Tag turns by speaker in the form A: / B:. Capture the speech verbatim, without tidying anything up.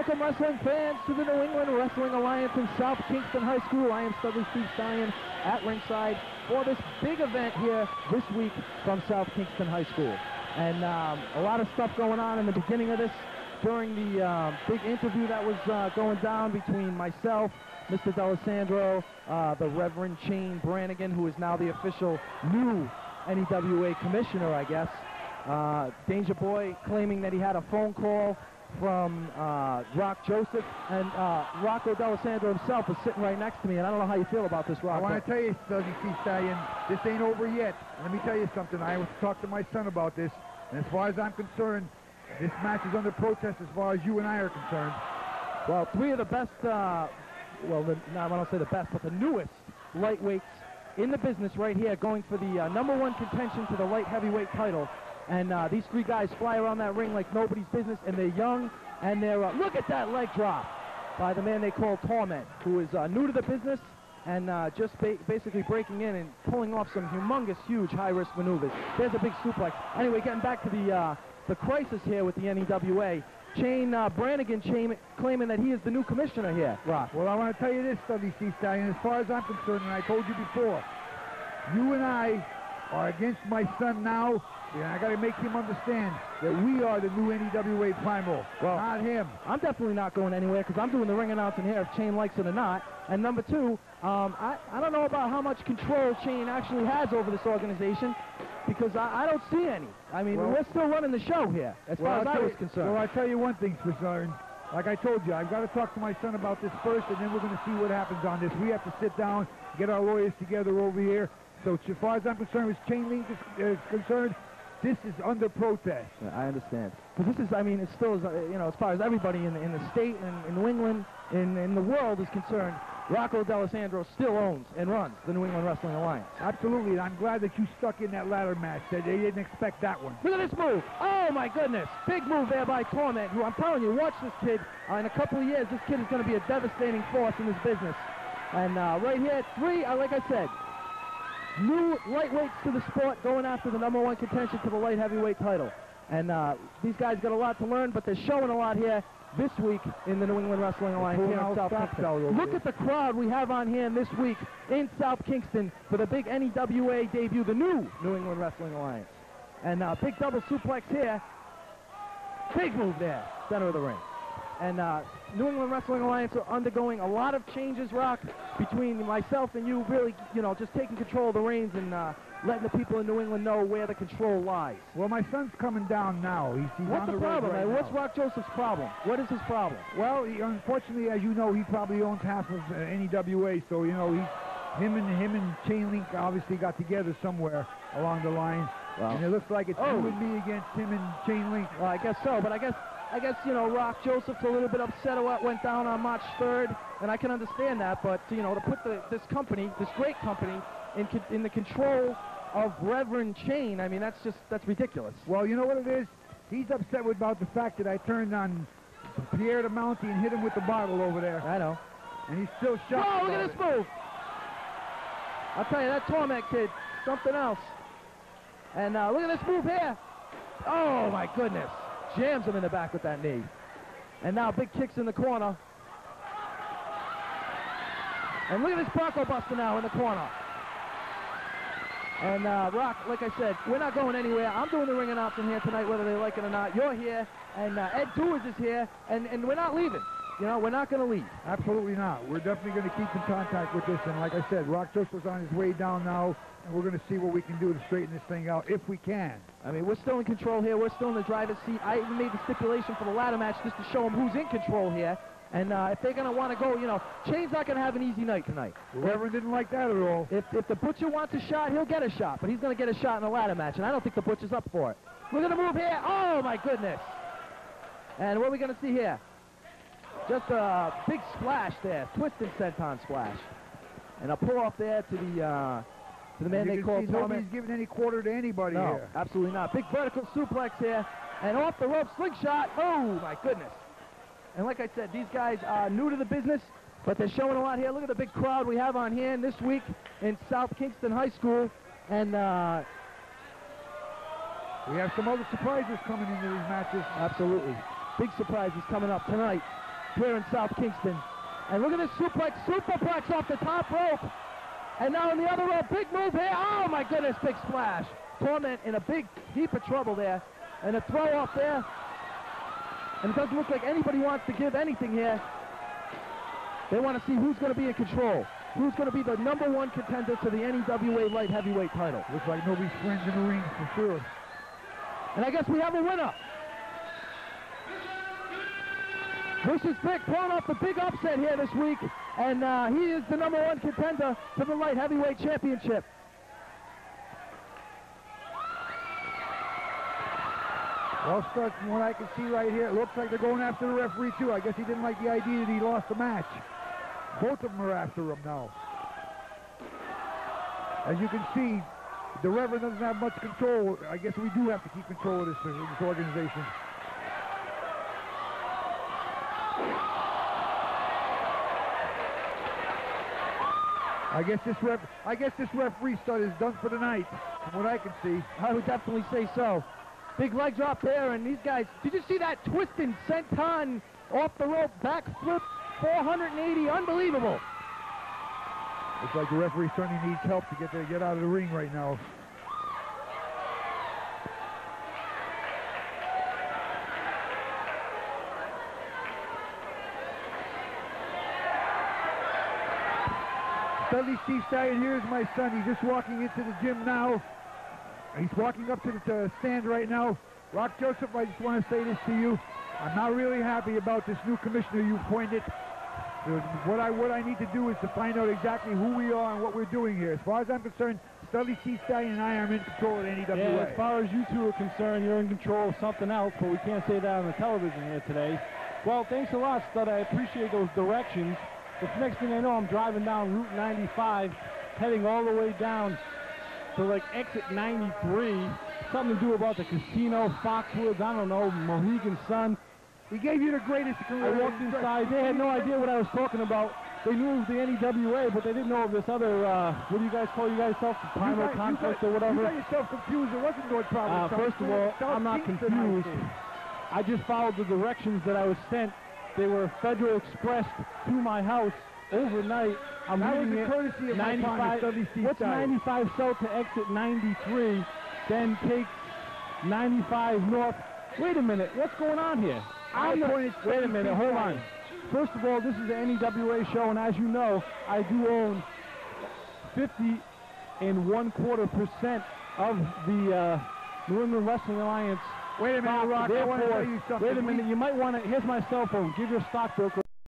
A: Welcome, wrestling fans, to the New England Wrestling Alliance in South Kingston High School. I am Studley Steve Stein at ringside for this big event here this week from South Kingston High School. And um, a lot of stuff going on in the beginning of this during the uh, big interview that was uh, going down between myself, Mister D'Alessandro, uh, the Reverend Shane Brannigan, who is now the official new N E W A commissioner, I guess. Uh, Danger Boy claiming that he had a phone call from uh, Rock Joseph, and uh, Rocco D'Alessandro himself is sitting right next to me, and I don't know how you feel about this, Rocco.
B: I want to tell you, Studley Steve Stallion, this ain't over yet. Let me tell you something. I talked to my son about this, and as far as I'm concerned, this match is under protest as far as you and I are concerned.
A: Well, three of the best, uh, well, the, no, I don't say the best, but the newest lightweights in the business right here, going for the uh, number one contention to the light heavyweight title. And uh, these three guys fly around that ring like nobody's business, and they're young, and they're, uh, look at that leg drop by the man they call Torment, who is uh, new to the business and uh, just ba basically breaking in and pulling off some humongous, huge, high-risk maneuvers. There's a big suplex. Anyway, getting back to the, uh, the crisis here with the N E W A, Shane uh, Brannigan Shane, claiming that he is the new commissioner here, Rock.
B: Well, I want to tell you this, Studley Steve Stallion, as far as I'm concerned, and I told you before, you and I are against my son now. Yeah, I got to make him understand that we are the new N E W A Primal, well, not him.
A: I'm definitely not going anywhere because I'm doing the ring announcing here if Shane likes it or not. And number two, um, I, I don't know about how much control Shane actually has over this organization because I, I don't see any. I mean, well, we're still running the show here as
B: well,
A: far
B: I'll
A: as I was
B: you,
A: concerned.
B: Well, I'll tell you one thing, Switzerland. Like I told you, I've got to talk to my son about this first, and then we're going to see what happens on this. We have to sit down, get our lawyers together over here. So as far as I'm concerned, as Chain Link is, is concerned, this is under protest.
A: Yeah, I understand. Because this is, I mean, it still is, uh, you know, as far as everybody in the, in the state and in New England, in, in the world is concerned, Rocco D'Alessandro still owns and runs the New England Wrestling Alliance.
B: Absolutely, and I'm glad that you stuck in that ladder match. That they didn't expect that one.
A: Look at this move. Oh, my goodness. Big move there by Torment, who I'm telling you, watch this kid. Uh, in a couple of years, this kid is going to be a devastating force in this business. And uh, right here, three, uh, like I said, new lightweights to the sport going after the number one contention to the light heavyweight title. And uh, these guys got a lot to learn, but they're showing a lot here this week in the New England Wrestling Alliance here in South Kingston. Look at the crowd we have on hand this week in South Kingston for the big N E W A debut, the new New England Wrestling Alliance. And uh, big double suplex here. Big move there, center of the ring. And uh, New England Wrestling Alliance are undergoing a lot of changes, Rock, between myself and you, really, you know, just taking control of the reins and uh, letting the people in New England know where the control lies.
B: Well, my son's coming down now. He's, he's
A: What's
B: on
A: the,
B: the
A: problem,
B: right
A: man?
B: now.
A: What's Rock Joseph's problem? What is his problem?
B: Well, he, unfortunately, as you know, he probably owns half of uh, N E W A, so, you know, he's, him and him and Chain Link obviously got together somewhere along the line. Well, and it looks like it's
A: oh.
B: you and me against him and Chain Link.
A: Well, I guess so, but I guess... I guess, you know, Rock Joseph's a little bit upset at what went down on March third, and I can understand that, but, you know, to put the, this company, this great company, in, in the control of Reverend Shane, I mean, that's just, that's ridiculous.
B: Well, you know what it is? He's upset with about the fact that I turned on Pierre the Mountie and hit him with the bottle over there.
A: I know.
B: And he's still shocked.
A: Oh, look at this
B: it.
A: move. I'll tell you, that Torment kid, something else. And uh, look at this move here. Oh, my goodness. Jams him in the back with that knee. And now big kicks in the corner. And look at this Bronco Buster now in the corner. And uh, Rock, like I said, we're not going anywhere. I'm doing the ring announcing here tonight, whether they like it or not. You're here, and uh, Ed Dewars is here, and, and we're not leaving. You know, we're not going to leave.
B: Absolutely not. We're definitely going to keep in contact with this. And like I said, Rock Joseph's on his way down now, and we're going to see what we can do to straighten this thing out, if we can.
A: I mean, we're still in control here. We're still in the driver's seat. I even made the stipulation for the ladder match just to show them who's in control here. And uh, if they're going to want to go, you know, Shane's not going to have an easy night tonight.
B: The Reverend didn't like that at all.
A: If, if the Butcher wants a shot, he'll get a shot. But he's going to get a shot in a ladder match, and I don't think the Butcher's up for it. Look at the move here. Oh, my goodness. And what are we going to see here? Just a big splash there, twisted senton splash. And a pull-off there to the uh, to the man they call Torment.
B: Nobody's giving any quarter to anybody
A: no,
B: here.
A: Absolutely not. Big vertical suplex here, and off the rope slingshot. Oh, my goodness. And like I said, these guys are new to the business, but they're showing a lot here. Look at the big crowd we have on hand this week in South Kingston High School. And uh,
B: we have some other surprises coming into these matches.
A: Absolutely. Big surprises coming up tonight here in South Kingston. And look at this suplex, superplex off the top rope. And now in the other rope, big move here. Oh my goodness, big splash. Torment in a big heap of trouble there. And a throw off there. And it doesn't look like anybody wants to give anything here. They want to see who's going to be in control. Who's going to be the number one contender to the N E W A light heavyweight title.
B: Looks like nobody's friends in the ring for sure.
A: And I guess we have a winner. Lucius Pick pulling off the big upset here this week, and uh, he is the number one contender to the light heavyweight championship.
B: Well, Studs, from what I can see right here, it looks like they're going after the referee too. I guess he didn't like the idea that he lost the match. Both of them are after him now. As you can see, the Reverend doesn't have much control. I guess we do have to keep control of this, uh, this organization. I guess this ref, I guess this referee stud is done for the night, from what I can see.
A: I would definitely say so. Big leg drop there, and these guys, did you see that twisting senton off the rope, back flip, four hundred eighty, unbelievable.
B: Looks like the referee certainly needs help to get, to get out of the ring right now. Dudley Steve Stallion, here's my son. He's just walking into the gym now. He's walking up to the to stand right now. Rock Joseph, I just want to say this to you. I'm not really happy about this new commissioner you appointed. What I what I need to do is to find out exactly who we are and what we're doing here. As far as I'm concerned, Dudley Steve Stallion and I are in control of N E W A.
C: Yeah, as far as you two are concerned, you're in control of something else, but we can't say that on the television here today. Well, thanks a lot, Stud. I appreciate those directions. The next thing I know, I'm driving down Route ninety-five, heading all the way down to like exit ninety-three. Something to do about the casino, Foxwoods, I don't know, Mohegan Sun.
B: He gave you the greatest career.
C: I walked inside. They had no idea what I was talking about. They knew it was the N E W A, but they didn't know of this other, uh, what do you guys call you guys yourself? Primal
B: got,
C: Conflict
B: got,
C: or whatever?
B: You got yourself confused. It wasn't North Providence.
C: Uh, first of all, I'm not confused. I just followed the directions that I was sent. They were Federal Express to my house overnight. I'm
B: that
C: reading
B: was
C: it.
B: a courtesy of
C: ninety-five,
B: my partner,
C: what's ninety-five south to exit ninety-three, then take ninety-five north. Wait a minute, what's going on here? I'm the, wait a minute, hold on. First of all, this is the N E W A show, and as you know, I do own fifty and one quarter percent of the uh, New England Wrestling Alliance.
B: Wait a minute, Rock, I want to tell you something.
C: Wait a minute, you might want to, here's my cell phone, give your stockbroker